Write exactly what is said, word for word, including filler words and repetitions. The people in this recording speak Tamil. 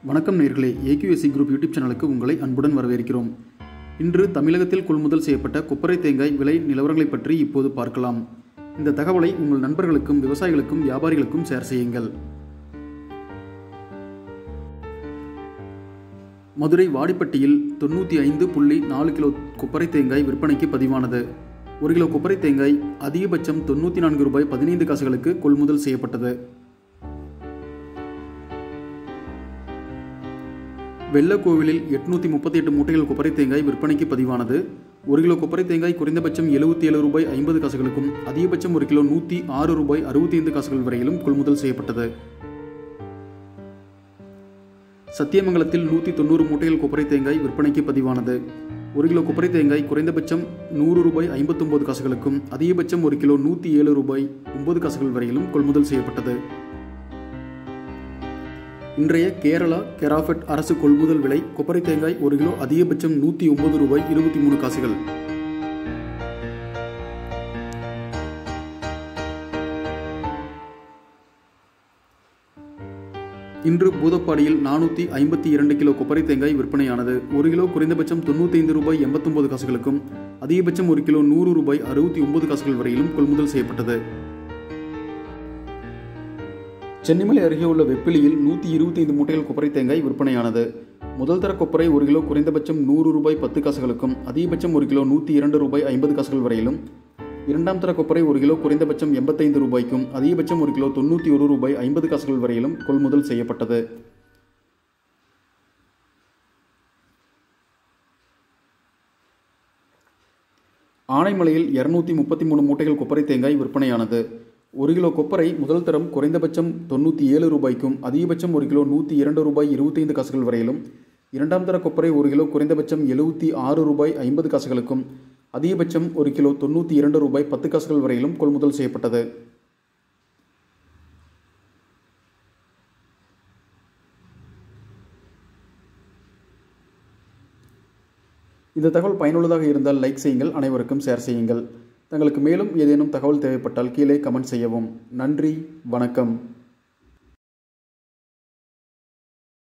வணக்கம் நேயர்களே, A Q S E group YouTube சேனலுக்கு உங்களை அன்புடன் வரவேற்கிறோம். இன்று தமிழகத்தில் கொள்முதல் செய்யப்பட்ட கொப்பரை தேங்காய் விலை நிலவரங்களை பற்றி இப்போது பார்க்கலாம். இந்த தகவலை உங்கள் நண்பர்களுக்கும் விவசாயிகளுக்கும் வியாபாரிகளுக்கும் ஷேர் செய்யுங்கள். மதுரை வாடிப்பட்டியில் தொண்ணூற்றி ஐந்து புள்ளி நாலு கிலோ கொப்பரை தேங்காய் விற்பனைக்கு பதிவானது. ஒரு கிலோ கொப்பரை தேங்காய் அதிகபட்சம் தொண்ணூற்றி நான்கு ரூபாய் பதினைந்து காசுகளுக்கு கொள்முதல் செய்யப்பட்டது. வெள்ளக்கோவிலில் எட்நூற்றி முப்பத்தி எட்டு மூட்டைகள் கொப்பரை தேங்காய் விற்பனைக்கு பதிவானது. ஒரு கிலோ கொப்பரை தேங்காய் குறைந்தபட்சம் எழுபத்தி ஏழு ரூபாய் ஐம்பது காசுகளுக்கும் அதிகபட்சம் ஒரு கிலோ நூற்றி ஆறு ரூபாய் அறுபத்தி ஐந்து காசுகள் வரையிலும் கொள்முதல் செய்யப்பட்டது. சத்தியமங்கலத்தில் நூற்றி தொண்ணூறு மூட்டைகள் கொப்பரை தேங்காய் விற்பனைக்கு பதிவானது. ஒரு கிலோ கொப்பரை தேங்காய் குறைந்தபட்சம் நூறு ரூபாய் ஐம்பத்தி ஒன்பது காசுகளுக்கும் அதிகபட்சம் ஒரு கிலோ நூற்றி ஏழு ரூபாய் ஒன்பது காசுகள் வரையிலும் கொள்முதல் செய்யப்பட்டது. இன்றைய கேரளா கெராஃபெட் அரசு கொள்முதல் விலை கொப்பரை தேங்காய் ஒரு கிலோ அதிகபட்சம் நூற்றி ஒன்பது ரூபாய் இருபத்தி மூணு காசுகள். இன்று பூதப்பாடியில் நானூற்றி ஐம்பத்தி இரண்டு கிலோ கொப்பரை தேங்காய் விற்பனையானது. ஒரு கிலோ குறைந்தபட்சம் தொண்ணூற்றி ஐந்து ரூபாய் எண்பத்தி ஒன்பது காசுகளுக்கும் அதிகபட்சம் ஒரு கிலோ நூறு ரூபாய் அறுபத்தி ஒன்பது காசுகள் வரையிலும் கொள்முதல் செய்யப்பட்டது. சென்னிமலை அருகே உள்ள வெப்பிலியில் நூற்றி இருபத்தி ஐந்து மூட்டைகள் கொப்பரை தேங்காய் விற்பனையானது. முதல் தர கொப்பரை ஒரு கிலோ குறைந்தபட்சம் நூறு ரூபாய் பத்து காசுகளுக்கும் அதிகபட்சம் ஒரு கிலோ நூற்றி இரண்டு ரூபாய் ஐம்பது காசுகள் வரையிலும், இரண்டாம் தர கொப்பரை ஒரு கிலோ குறைந்தபட்சம் எண்பத்தைந்து ரூபாய்க்கும் அதிகபட்சம் ஒரு கிலோ தொண்ணூற்றி ஒரு ரூபாய் ஐம்பது காசுகள் வரையிலும் கொள்முதல் செய்யப்பட்டது. ஆனைமலையில் இருநூற்றி முப்பத்தி மூணு மூட்டைகள் கொப்பரை தேங்காய் விற்பனையானது. ஒரு கிலோ கொப்பரை முதல் தரம் குறைந்தபட்சம் தொண்ணூற்றி ஏழு ரூபாய்க்கும் அதிகபட்சம் ஒரு கிலோ நூற்றி இரண்டு ரூபாய் இருபத்தைந்து காசுகள் வரையிலும், இரண்டாம் தர கொப்பரை ஒரு கிலோ குறைந்தபட்சம் எழுபத்தி ஆறு ரூபாய் ஐம்பது காசுகளுக்கும் அதிகபட்சம் ஒரு கிலோ தொண்ணூற்றி இரண்டு ரூபாய் பத்து காசுகள் வரையிலும் கொள்முதல் செய்யப்பட்டது. இந்த தகவல் பயனுள்ளதாக இருந்தால் லைக் செய்யுங்கள், அனைவருக்கும் ஷேர் செய்யுங்கள். தங்களுக்கு மேலும் ஏதேனும் தகவல் தேவைப்பட்டால் கீழே கமெண்ட் செய்யவும். நன்றி, வணக்கம்.